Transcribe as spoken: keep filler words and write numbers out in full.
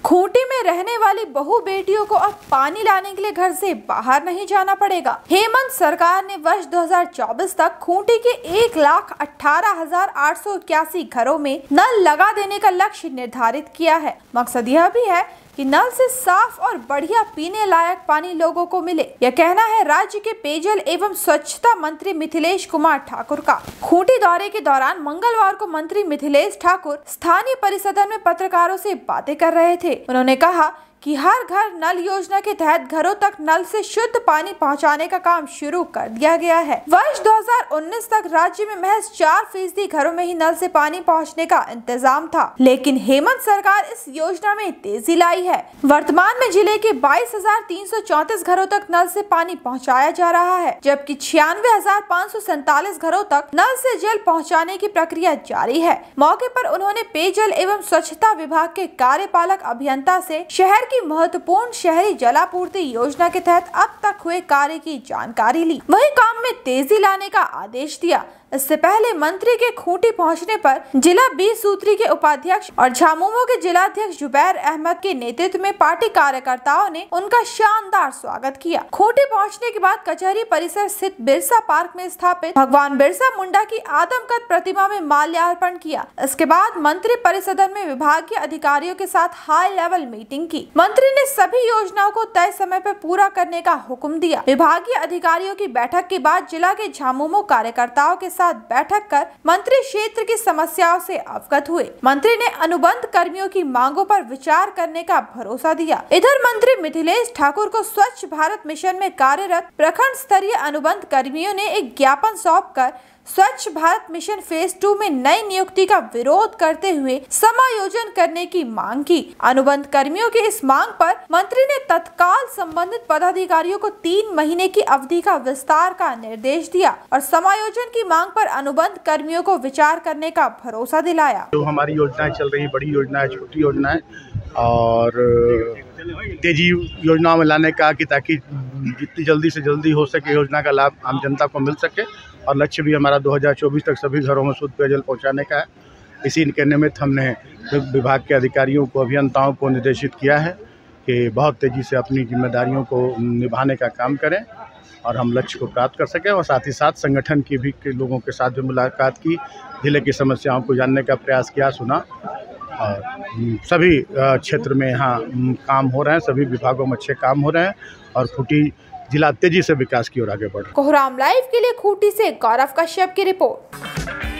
खूंटी में रहने वाली बहु बेटियों को अब पानी लाने के लिए घर से बाहर नहीं जाना पड़ेगा। हेमंत सरकार ने वर्ष दो हज़ार चौबीस तक खूंटी के एक लाख अठारह हजार आठ सौ इक्यासी घरों में नल लगा देने का लक्ष्य निर्धारित किया है। मकसद यह भी है कि नल से साफ और बढ़िया पीने लायक पानी लोगों को मिले। यह कहना है राज्य के पेयजल एवं स्वच्छता मंत्री मिथिलेश कुमार ठाकुर का। खूंटी दौरे के दौरान मंगलवार को मंत्री मिथिलेश ठाकुर स्थानीय परिसदन में पत्रकारों से बातें कर रहे थे। उन्होंने कहा कि हर घर नल योजना के तहत घरों तक नल से शुद्ध पानी पहुंचाने का काम शुरू कर दिया गया है। वर्ष दो हज़ार उन्नीस तक राज्य में महज चार फीसदी घरों में ही नल से पानी पहुंचने का इंतजाम था, लेकिन हेमंत सरकार इस योजना में तेजी लाई है। वर्तमान में जिले के बाईस हजार तीन सौ चौंतीस घरों तक नल से पानी पहुँचाया जा रहा है, जबकि छियानवे हजार पाँच सौ सैतालीस घरों तक नल से जल पहुँचाने की प्रक्रिया जारी है। मौके पर उन्होंने पेयजल एवं स्वच्छता विभाग के कार्यपालक अभियंता से शहर की महत्वपूर्ण शहरी जलापूर्ति योजना के तहत अब तक हुए कार्य की जानकारी ली, वहीं काम में तेजी लाने का आदेश दिया। इससे पहले मंत्री के खूंटी पहुंचने पर जिला बीस सूत्री के उपाध्यक्ष और झामुमो के जिलाध्यक्ष जुबैर अहमद के नेतृत्व में पार्टी कार्यकर्ताओं ने उनका शानदार स्वागत किया। खूंटी पहुंचने के बाद कचहरी परिसर स्थित बिरसा पार्क में स्थापित भगवान बिरसा मुंडा की आदमकद प्रतिमा में माल्यार्पण किया। इसके बाद मंत्री परिसदन में विभागीय अधिकारियों के साथ हाई लेवल मीटिंग की। मंत्री ने सभी योजनाओं को तय समय पर पूरा करने का हुक्म दिया। विभागीय अधिकारियों की बैठक के बाद जिला के झामुमो कार्यकर्ताओं के साथ बैठक कर मंत्री क्षेत्र की समस्याओं से अवगत हुए। मंत्री ने अनुबंध कर्मियों की मांगों पर विचार करने का भरोसा दिया। इधर मंत्री मिथिलेश ठाकुर को स्वच्छ भारत मिशन में कार्यरत प्रखंड स्तरीय अनुबंध कर्मियों ने एक ज्ञापन सौंप कर स्वच्छ भारत मिशन फेज टू में नई नियुक्ति का विरोध करते हुए समायोजन करने की मांग की। अनुबंध कर्मियों की इस मांग पर मंत्री ने तत्काल संबंधित पदाधिकारियों को तीन महीने की अवधि का विस्तार का निर्देश दिया और समायोजन की मांग पर अनुबंध कर्मियों को विचार करने का भरोसा दिलाया। जो हमारी योजनाएं चल रही, बड़ी योजना है, छोटी योजना है, और तेजी योजनाओं में लाने का कि ताकि जितनी जल्दी से जल्दी हो सके योजना का लाभ आम जनता को मिल सके, और लक्ष्य भी हमारा दो हज़ार चौबीस तक सभी घरों में शुद्ध पेयजल पहुंचाने का है। इसी के निमित्त हमने विभाग के अधिकारियों को, अभियंताओं को निर्देशित किया है कि बहुत तेज़ी से अपनी जिम्मेदारियों को निभाने का काम करें और हम लक्ष्य को प्राप्त कर सकें। और साथ ही साथ संगठन की भी के लोगों के साथ भी मुलाकात की, जिले की समस्याओं को जानने का प्रयास किया, सुना, और सभी क्षेत्र में यहाँ काम हो रहे हैं, सभी विभागों में अच्छे काम हो रहे हैं और खूंटी जिला तेजी से विकास की ओर आगे बढ़ रहा है। कोहराम लाइव के लिए खूंटी से गौरव कश्यप की रिपोर्ट।